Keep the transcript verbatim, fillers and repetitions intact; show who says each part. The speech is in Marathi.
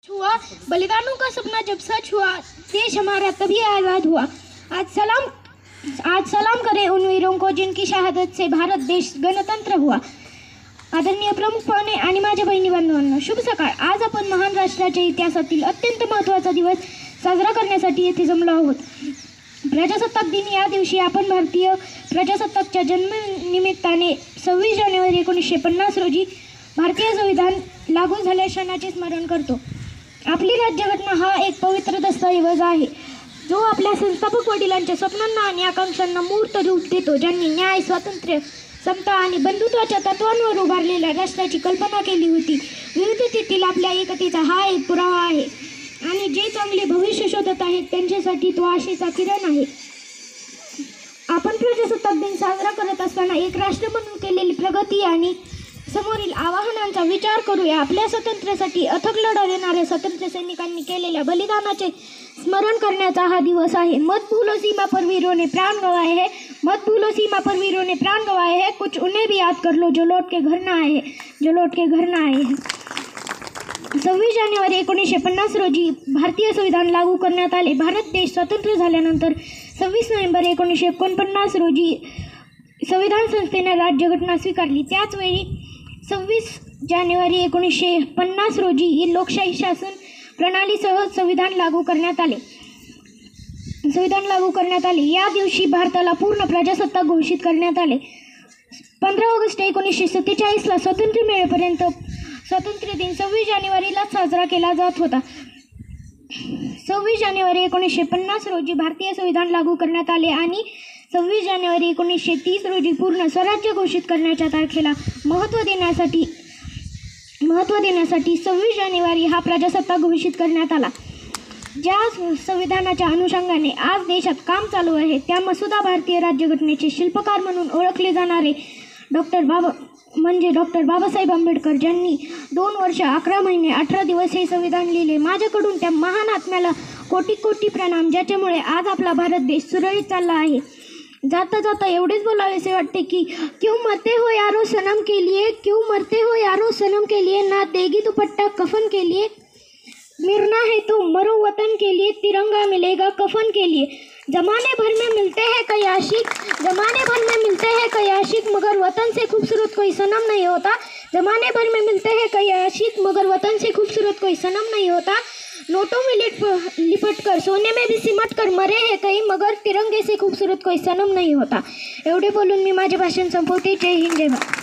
Speaker 1: हुआ, बलिदानों का सपना जब सच हुआ, देश हमारा तभी आज़ाद हुआ। आज सलाम आज सलाम करें उन वीरों को जिनकी शहादत से भारत देश गणतंत्र हुआ। आदरणीय प्रमुख पाहुणे आणि माझ्या बहिणी बांधवांनो, शुभ सकाळ। आज आपण महान राष्ट्राच्या इतिहासातील अत्यंत महत्त्वाचा दिवस साजरा करण्यासाठी येथे जमलो आहोत। प्रजासत्ताक दिन या दिवशी आपण भारतीय प्रजासत्ताकच्या जन्मनिमित्ताने सव्वीस जानेवारी एकोणीसशे पन्नास रोजी भारतीय संविधान लागू झाल्या क्षणाचे स्मरण करतो। आपली राज्यघटना हा एक पवित्र दस्तऐवज आहे, जो आपल्या संस्थापक वडिलांच्या स्वप्नांना आणि आकांक्षांना मूर्त रूप देतो, ज्यांनी न्याय, स्वातंत्र्य, समता आणि बंधुत्वाच्या तत्वांवर उभारलेल्या राष्ट्राची कल्पना केली होती। विविधतेतील आपल्या एकतेचा हा एक पुरावा आहे आणि जे चांगले भविष्य शोधत आहेत त्यांच्यासाठी तो आशेचा किरण आहे। आपण प्रजासत्ताक दिन साजरा करत असताना एक राष्ट्र म्हणून केलेली प्रगती आणि समोरील आव्हानांचा विचार करूया। आपल्या स्वातंत्र्यासाठी अथक लढा देणाऱ्या स्वातंत्र्य सैनिकांनी केलेल्या बलिदानाचे स्मरण करण्याचा हा दिवस आहे। मत भूलो सीमा पर वीरों ने प्राण गंवाए हैं, मत भूलो सीमा पर वीरों ने प्राण गंवाए हैं, कुछ उन्हें भी याद कर लो जो लौट के घर ना आए हैं जो लौट के घर ना आए हैं। सव्वीस जानेवारी एकोणीसशे पन्नास रोजी भारतीय संविधान लागू करण्यात आले। भारत देश स्वतंत्र झाल्यानंतर सव्वीस नोव्हेंबर एकोणीसशे एकोणपन्नास रोजी संविधान संस्थेने राज्यघटना स्वीकारली। त्याचवेळी सव्वीस जानेवारी एकोणीसशे पन्नास रोजी लोकशाही शासन प्रणालीसह संविधान लागू करण्यात आले संविधान लागू करण्यात आले या दिवशी भारताला पूर्ण प्रजासत्ताक घोषित करण्यात आले। पंधरा ऑगस्ट एकोणीसशे सत्तेचाळीसला स्वातंत्र्य मिळेपर्यंत स्वातंत्र्य दिन सव्वीस जानेवारीला साजरा केला जात होता। सव्वीस जानेवारी एकोणीसशे पन्नास रोजी भारतीय संविधान लागू करण्यात आले आणि सव्वीस जानेवारी एकोणीसशे तीस रोजी पूर्ण स्वराज्य घोषित करण्याच्या तारखेला महत्त्व देण्यासाठी महत्त्व देण्यासाठी सव्वीस जानेवारी हा प्रजासत्ताक घोषित करण्यात आला। ज्या संविधानाच्या अनुषंगाने आज देशात काम चालू आहे त्या मसुदा भारतीय राज्यघटनेचे शिल्पकार म्हणून ओळखले जाणारे डॉक्टर बाबा म्हणजे डॉक्टर बाबासाहेब आंबेडकर, ज्यांनी दोन वर्ष अकरा महिने अठरा दिवस हे संविधान लिहिले। माझ्याकडून त्या महान आत्म्याला कोटी कोटी प्रणाम, ज्याच्यामुळे आज आपला भारत देश सुरळीत चालला आहे। जाता जाता एवढेच बोलावेसे वाटते की क्यों मरते हो यारो सनम के लिए, क्यों मरते हो यारो सनम के लिए, ना देगी दुपट्टा कफन के लिए, मरना है तो मरो वतन के लिए, तिरंगा मिलेगा कफन के लिए। जमाने भर में मिलते हैं कई आशिक, जमाने भर में मिलते हैं कई आशिक, मगर वतन से खूबसूरत कोई सनम नहीं होता। जमाने भर में मिलते हैं कई आशिक, मगर वतन से खूबसूरत कोई सनम नहीं होता। नोटों में लिप लिपट कर, सोने में भी सिमट कर मरे हैं कई, मगर तिरंगे से खूबसूरत कोई सनम नहीं होता। एवढे बोलून मी माझे भाषण संपवते। जय हिंद, जय भारत।